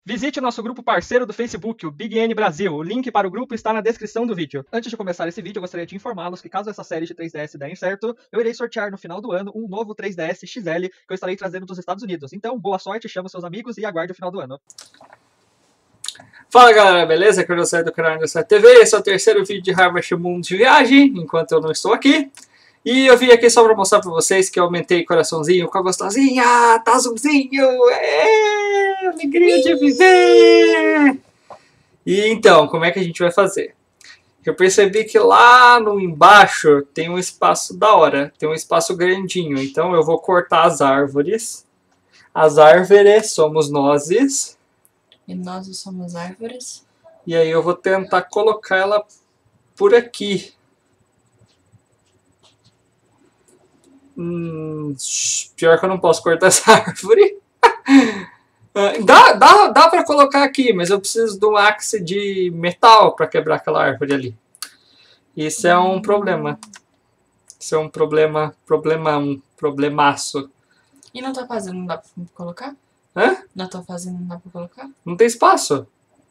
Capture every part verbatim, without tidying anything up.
Visite o nosso grupo parceiro do Facebook, o Big N Brasil. O link para o grupo está na descrição do vídeo. Antes de começar esse vídeo, eu gostaria de informá-los que caso essa série de três D S der certo, eu irei sortear no final do ano um novo três D S X L que eu estarei trazendo dos Estados Unidos. Então, boa sorte, chama seus amigos e aguarde o final do ano. Fala galera, beleza? Aqui é o José do canal José T V. Esse é o terceiro vídeo de Harvest Moon de viagem, enquanto eu não estou aqui. E eu vim aqui só para mostrar para vocês que eu aumentei coraçãozinho com a gostosinha, Tazumzinho, é, alegria de viver! E então, como é que a gente vai fazer? Eu percebi que lá no embaixo tem um espaço da hora, tem um espaço grandinho, então eu vou cortar as árvores. As árvores somos nós. E nós somos árvores. E aí eu vou tentar colocar ela por aqui. Hum, pior que eu não posso cortar essa árvore. dá dá, dá pra colocar aqui, mas eu preciso de um axe de metal para quebrar aquela árvore ali. Isso é um problema. Isso é um problema, problema, um problemaço. E na tua fazenda não dá pra colocar? Hã? Na tua fazenda não dá pra colocar? Não tem espaço.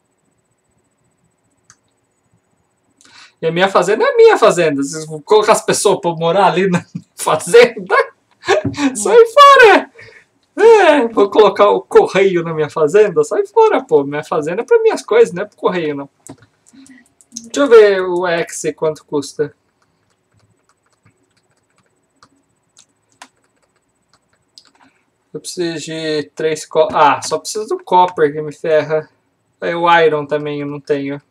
E a minha fazenda é a minha fazenda. Vocês vão colocar as pessoas pra morar ali na fazenda? Sai fora! É, vou colocar o correio na minha fazenda? Sai fora, pô. Minha fazenda é pra minhas coisas, não é pro correio, não. Deixa eu ver o X quanto custa. Eu preciso de três co... Ah, só preciso do copper que me ferra. Aí o iron também eu não tenho.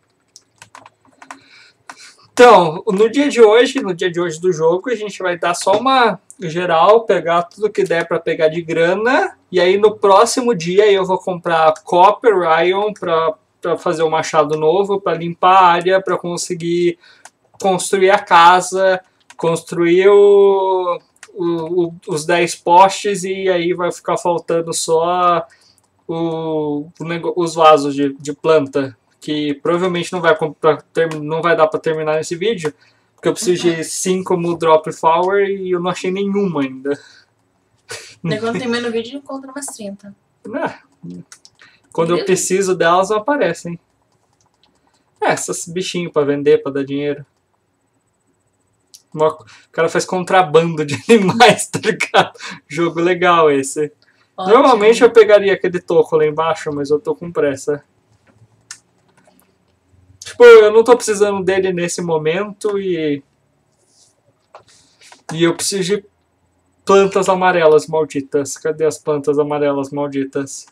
Então, no dia de hoje, no dia de hoje do jogo, a gente vai dar só uma geral, pegar tudo que der para pegar de grana. E aí no próximo dia eu vou comprar copper, iron para para fazer um machado novo, para limpar a área, para conseguir construir a casa, construir o, o, o, os dez postes e aí vai ficar faltando só o, o, os vasos de, de planta. Que provavelmente não vai, não vai dar para terminar nesse vídeo, porque eu preciso de cinco Muldrop Flower e eu não achei nenhuma ainda. Quando termina o vídeo, encontra umas trinta. Ah, quando eu preciso delas, não aparecem. É, esses bichinhos para vender, para dar dinheiro. O cara faz contrabando de animais, tá ligado? Jogo legal esse. Ótimo. Normalmente eu pegaria aquele toco lá embaixo, mas eu tô com pressa. Tipo, eu não tô precisando dele nesse momento e... E eu preciso de plantas amarelas malditas. Cadê as plantas amarelas malditas?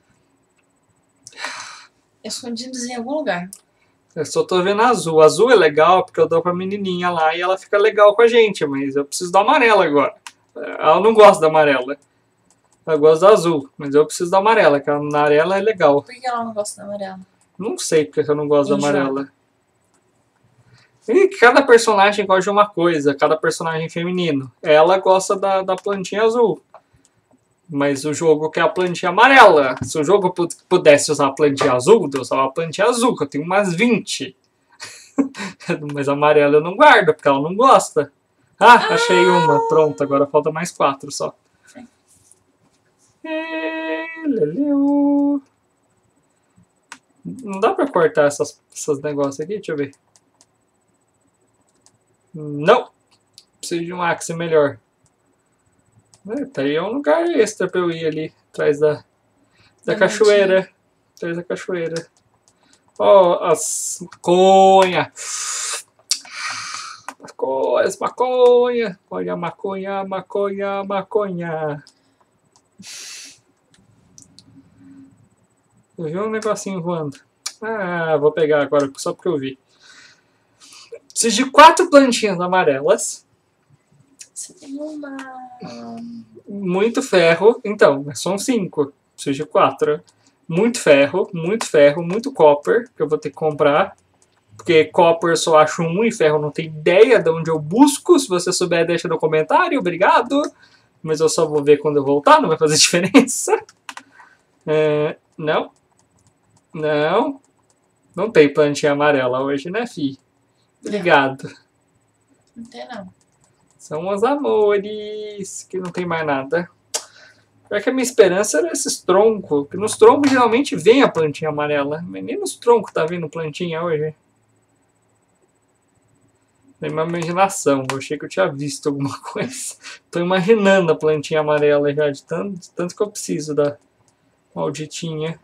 Escondidos em algum lugar. Eu só tô vendo azul. Azul é legal porque eu dou pra menininha lá e ela fica legal com a gente, mas eu preciso da amarela agora. Ela não gosta da amarela. Ela gosta da azul, mas eu preciso da amarela, porque a amarela é legal. Por que ela não gosta da amarela? Não sei porque eu não gosto Em da amarela. E cada personagem gosta de uma coisa, cada personagem feminino. Ela gosta da, da plantinha azul. Mas o jogo quer a plantinha amarela. Se o jogo pudesse usar a plantinha azul, eu usava a plantinha azul, que eu tenho umas vinte. Mas a amarela eu não guardo, porque ela não gosta. Ah, achei uma. Pronto, agora falta mais quatro só. Não dá pra cortar essas, esses negócios aqui? Deixa eu ver. Não! Preciso de um axe melhor. É, tá aí um lugar extra pra eu ir ali, atrás da, da cachoeira. Atrás da cachoeira. Ó, oh, as maconha. As maconha. Olha a maconha, maconha, maconha. Eu vi um negocinho voando. Ah, vou pegar agora só porque eu vi. Preciso de quatro plantinhas amarelas. Você tem uma... Muito ferro. Então, são cinco. Preciso de quatro. Muito ferro, muito ferro, muito copper, que eu vou ter que comprar. Porque copper eu só acho um e ferro não tenho ideia de onde eu busco. Se você souber, deixa no comentário. Obrigado. Mas eu só vou ver quando eu voltar, não vai fazer diferença. É, não. Não. Não tem plantinha amarela hoje, né, fi? Obrigado. Não tem, não. São os amores, que não tem mais nada. Pior que a minha esperança era esses troncos. Porque nos troncos geralmente vem a plantinha amarela. Mas nem nos troncos tá vindo plantinha hoje. Tem uma imaginação. Eu achei que eu tinha visto alguma coisa. Tô imaginando a plantinha amarela já. De tanto, de tanto que eu preciso da malditinha.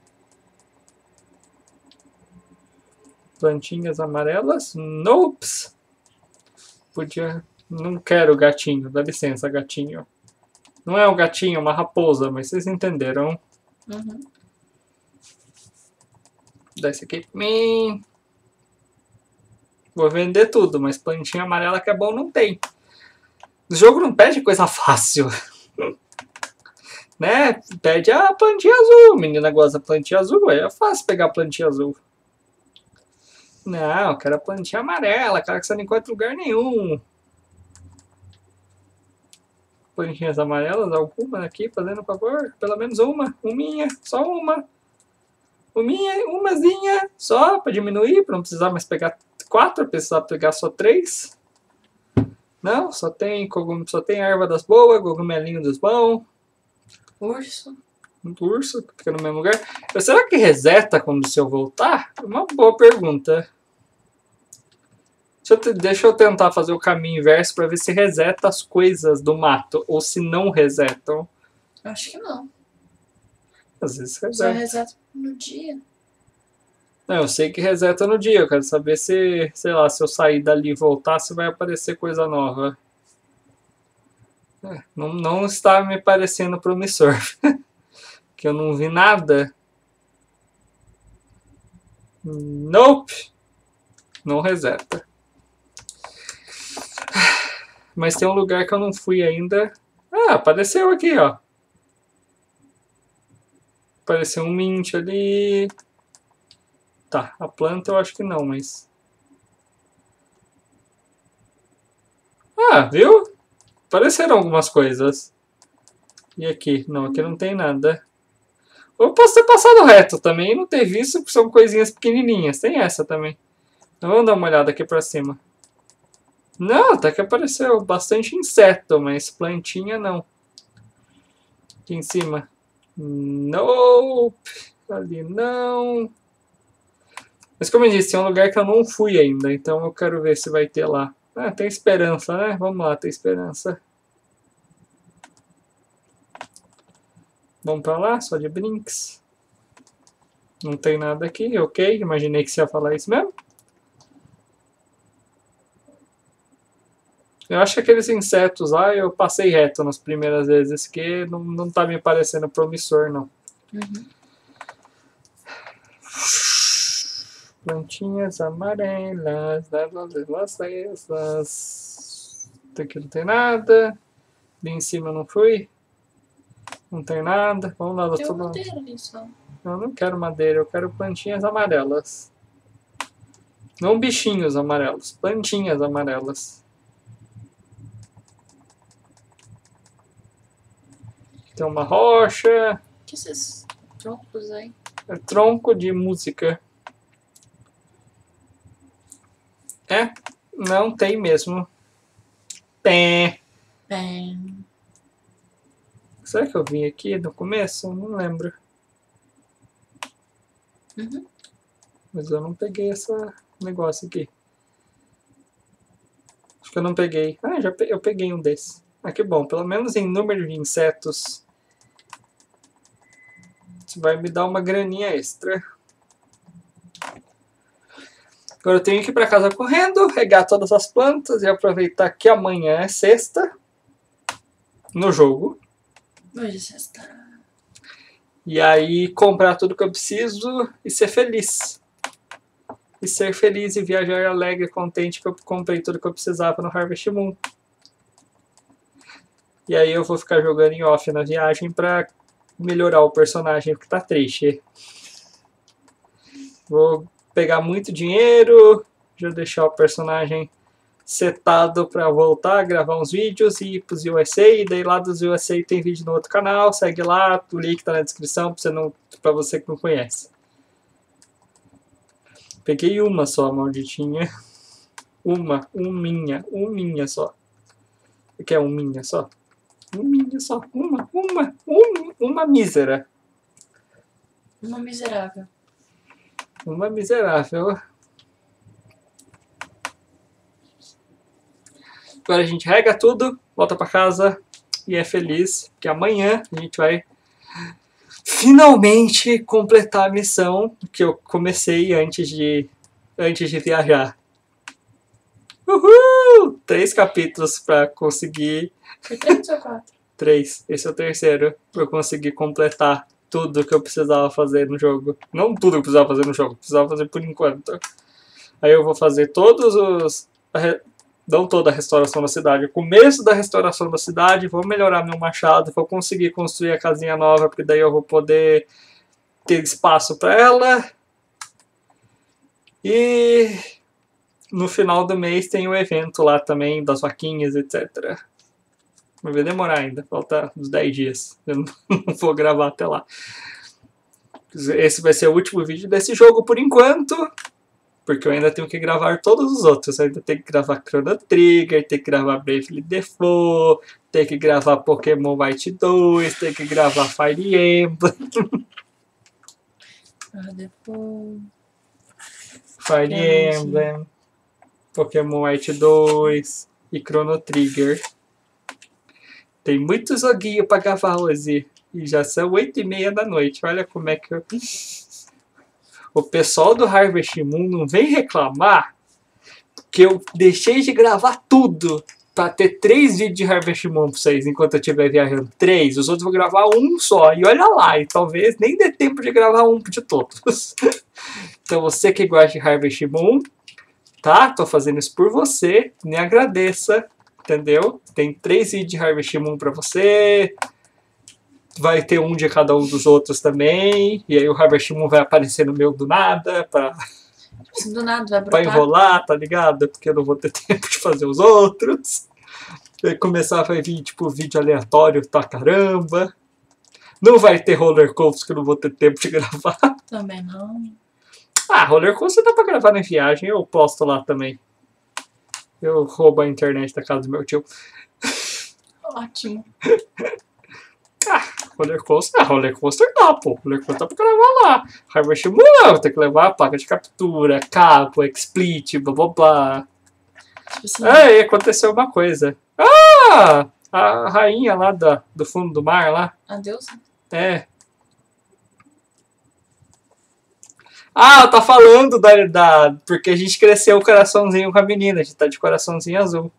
Plantinhas amarelas? Nope. Podia... Não quero gatinho. Dá licença, gatinho. Não é um gatinho, é uma raposa, mas vocês entenderam. Uhum. Dá esse aqui pra mim. Vou vender tudo, mas plantinha amarela que é bom não tem. O jogo não pede coisa fácil. Né? Pede a plantinha azul. Menina gosta da plantinha azul, aí é fácil pegar a plantinha azul. Não, eu quero a plantinha amarela, cara, que você não encontra em lugar nenhum. Plantinhas amarelas, alguma aqui, fazendo favor? Pelo menos uma, uminha, só uma. Uminha, umazinha, só pra diminuir, pra não precisar mais pegar quatro, precisar pegar só três. Não, só tem cogum, só tem erva das boas, cogumelinho dos bons. Urso. Um urso, que fica no mesmo lugar. Mas será que reseta quando se eu voltar? Uma boa pergunta. Deixa eu, te, deixa eu tentar fazer o caminho inverso pra ver se reseta as coisas do mato. Ou se não resetam. Acho que não. Às vezes Só reseta. reseta no dia. Não, eu sei que reseta no dia. Eu quero saber se, sei lá, se eu sair dali e voltar, se vai aparecer coisa nova. É, não, não está me parecendo promissor. Que eu não vi nada. Nope. Não reseta. Mas tem um lugar que eu não fui ainda. Ah, apareceu aqui, ó. Apareceu um mint ali. Tá, a planta eu acho que não, mas... Ah, viu? Apareceram algumas coisas. E aqui? Não, aqui não tem nada. Eu posso ter passado reto também e não ter visto, porque são coisinhas pequenininhas. Tem essa também. Então, vamos dar uma olhada aqui pra cima. Não, até que apareceu bastante inseto, mas plantinha não. Aqui em cima. Nope. Ali não. Mas como eu disse, é um lugar que eu não fui ainda, então eu quero ver se vai ter lá. Ah, tem esperança, né? Vamos lá, tem esperança. Vamos pra lá, só de brinks. Não tem nada aqui, ok. Imaginei que você ia falar isso mesmo. Eu acho que aqueles insetos lá eu passei reto nas primeiras vezes, que não, não tá me parecendo promissor, não. Uhum. Plantinhas amarelas, essas. Aqui não tem nada. Ali em cima eu não fui. Não tem nada. Vamos lá do Tem outro uma lado. madeira ali só. Eu não quero madeira, eu quero plantinhas amarelas. Não bichinhos amarelos, plantinhas amarelas. Tem uma rocha. O que esses troncos aí? É tronco de música. É? Não tem mesmo. Pé. Bem. Será que eu vim aqui no começo? Não lembro. Uhum. Mas eu não peguei esse negócio aqui. Acho que eu não peguei. Ah, já pe... eu peguei um desses. Ah, que bom. Pelo menos em número de insetos. Isso vai me dar uma graninha extra. Agora eu tenho que ir para casa correndo, regar todas as plantas e aproveitar que amanhã é sexta. No jogo. Hoje é sexta. E aí comprar tudo que eu preciso e ser feliz. E ser feliz e viajar alegre, contente que eu comprei tudo que eu precisava no Harvest Moon. E aí eu vou ficar jogando em off na viagem pra melhorar o personagem, porque tá triste. Vou pegar muito dinheiro, já deixar o personagem setado pra voltar, gravar uns vídeos e ir pros U S A. E daí lá dos U S A tem vídeo no outro canal, segue lá, o link tá na descrição pra você, não, pra você que não conhece. Peguei uma só, malditinha. Uma, uminha, uminha só. O que é uminha só? Um milho só. Uma, uma, uma, uma mísera. Uma miserável. Uma miserável. Agora a gente rega tudo, volta pra casa e é feliz, que amanhã a gente vai finalmente completar a missão que eu comecei antes de, antes de viajar. Uhul! Três capítulos pra conseguir... Foi três ou quatro? Três. Esse é o terceiro. Pra eu conseguir completar tudo que eu precisava fazer no jogo. Não tudo que eu precisava fazer no jogo. Precisava fazer por enquanto. Aí eu vou fazer todos os... Não toda a restauração da cidade. O começo da restauração da cidade. Vou melhorar meu machado. Vou conseguir construir a casinha nova. Porque daí eu vou poder ter espaço pra ela. E... no final do mês tem o evento lá também. Das vaquinhas, etcétera. Vai demorar ainda, falta uns dez dias. Eu não vou gravar até lá. Esse vai ser o último vídeo desse jogo por enquanto. Porque eu ainda tenho que gravar todos os outros. Eu ainda tenho que gravar Chrono Trigger, tenho que gravar Bravely Default, tenho que gravar Pokémon White dois, tenho que gravar Fire Emblem. Ah, depois... Fire Emblem, Pokémon White dois e Chrono Trigger. Tem muito joguinho pra gravar hoje. E já são oito e meia da noite. Olha como é que eu... O pessoal do Harvest Moon não vem reclamar que eu deixei de gravar tudo pra ter três vídeos de Harvest Moon pra vocês enquanto eu estiver viajando. Três. Os outros eu vou gravar um só. E olha lá. E talvez nem dê tempo de gravar um de todos. Então você que gosta de Harvest Moon, tá? Tô fazendo isso por você. Me agradeça. Entendeu? Tem três vídeos de Harvest Moon pra você. Vai ter um de cada um dos outros também. E aí o Harvest Moon vai aparecer no meu do nada. Pra, do nada vai pra enrolar, tá ligado? Porque eu não vou ter tempo de fazer os outros. Vai começar, vai vir tipo vídeo aleatório pra caramba. Não vai ter roller coaster que eu não vou ter tempo de gravar. Também não. Ah, roller coaster dá pra gravar na viagem. Eu posto lá também. Eu roubo a internet da casa do meu tio. Ótimo. Ah, roller coaster, ah, roller coaster dá, pô. Roller coaster dá pra gravar lá. Harvest Moon não, tem que levar a placa de captura, cabo, XSplit, blá blá blá. Tipo assim, Aí aconteceu uma coisa. Ah! A rainha lá da, do fundo do mar lá. adeus. É. Ah, tá falando da, da... Porque a gente cresceu o coraçãozinho com a menina. A gente tá de coraçãozinho azul.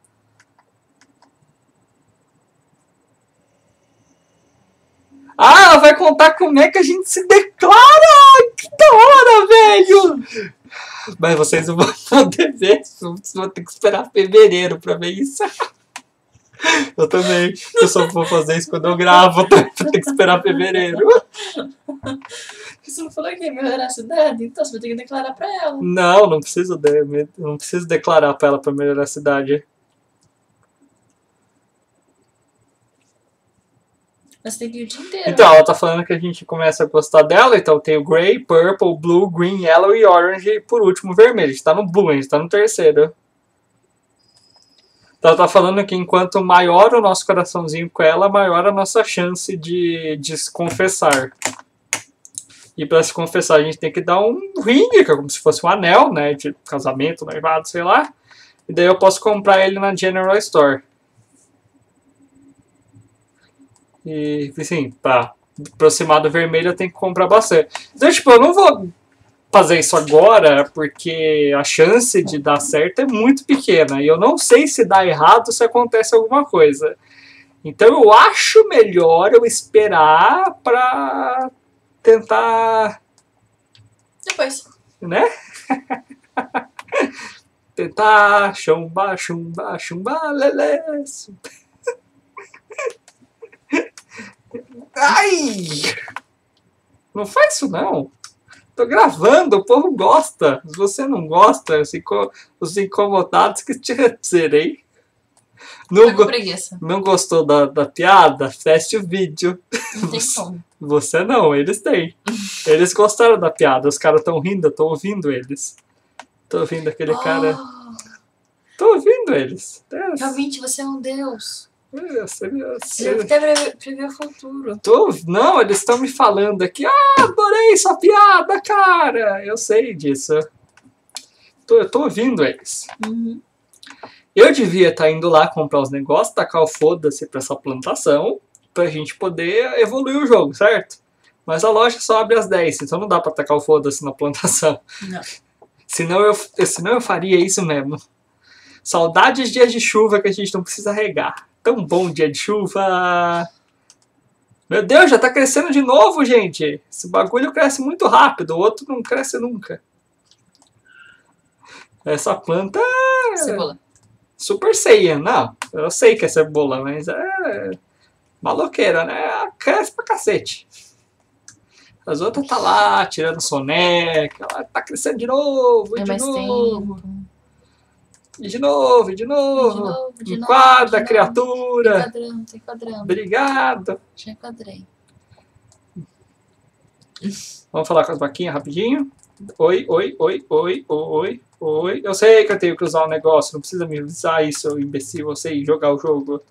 Ah, vai contar como é que a gente se declara! Que da hora, velho! Mas vocês não vão poder ver. Vocês vão ter que esperar fevereiro pra ver isso. Eu também. Eu só vou fazer isso quando eu gravo. Vou ter que esperar fevereiro. Você não falou que ia melhorar a cidade? Então você vai ter que declarar pra ela. Não, não preciso, de, não preciso declarar pra ela pra melhorar a cidade. Mas tem que ir o dia inteiro. Então, ela tá falando que a gente começa a gostar dela, então tem o Grey, Purple, Blue, Green, Yellow e Orange, e por último o vermelho. A gente tá no Blue, a gente tá no terceiro. Então ela tá falando que enquanto maior o nosso coraçãozinho com ela, maior a nossa chance de, de se confessar. E pra se confessar a gente tem que dar um ring, que é como se fosse um anel, né, de casamento, noivado, sei lá. E daí eu posso comprar ele na General Store. E, assim, pra aproximar do vermelho eu tenho que comprar bastante. Então, tipo, eu não vou fazer isso agora, porque a chance de dar certo é muito pequena. E eu não sei se dá errado se acontece alguma coisa. Então eu acho melhor eu esperar pra tentar... Depois. Né? Tentar... Chumba, chumba, chumba, lelé. Ai! Não faz isso não. Tô gravando, o povo gosta. Se você não gosta, os, inco os incomodados que te retirei. Não, Tá com preguiça. não gostou da, da piada? Feche o vídeo. Não tem como. Você não, eles têm. Eles gostaram da piada. Os caras estão rindo, eu tô ouvindo eles. Tô ouvindo aquele Oh, cara. Tô ouvindo eles. É. Realmente você é um deus. Você, Você deve até prever, prever o futuro. tô, não, eles estão me falando aqui. Ah, adorei sua piada, cara. Eu sei disso. Tô, eu tô ouvindo eles. Uhum. Eu devia estar indo lá comprar os negócios, tacar o foda-se pra essa plantação, pra gente poder evoluir o jogo, certo? Mas a loja só abre às dez, então não dá pra tacar o foda-se na plantação. Não. Senão eu, senão eu faria isso mesmo. Saudades de dias de chuva que a gente não precisa regar. Tão bom dia de chuva. Meu Deus, já tá crescendo de novo, gente. Esse bagulho cresce muito rápido, o outro não cresce nunca. Essa planta é Cebola. Super Saiyan. Não, eu sei que é cebola, mas é maloqueira, né? Cresce pra cacete. As outras tá lá, tirando soneca. Ela tá crescendo de novo, e É de mais novo. tempo. E de novo, e de De novo. novo, de novo. Enquadra, de novo. criatura. Tô enquadrando, tô enquadrando. Obrigado. Já enquadrei. Vamos falar com as vaquinhas rapidinho. Oi, oi, oi, oi, oi, oi. Eu sei que eu tenho que usar um negócio, não precisa me avisar isso, seu imbecil. Eu sei jogar o jogo.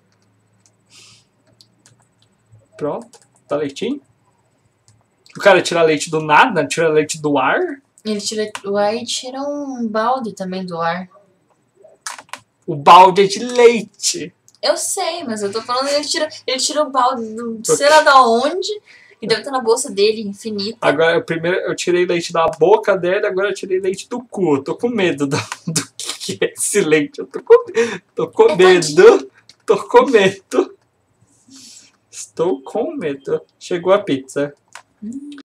Pronto, tá leitinho. O cara tira leite do nada, tira leite do ar. Ele tira o ar e tira um balde também do ar. O balde é de leite. Eu sei, mas eu tô falando ele tira, ele tira o balde do sei lá da onde e deve estar na bolsa dele, infinita. Agora, eu primeiro eu tirei leite da boca dele, agora eu tirei leite do cu. Eu tô com medo do, do que é esse leite. Eu tô com, tô com É medo. Tô com medo. Estou com medo. Chegou a pizza. Hum.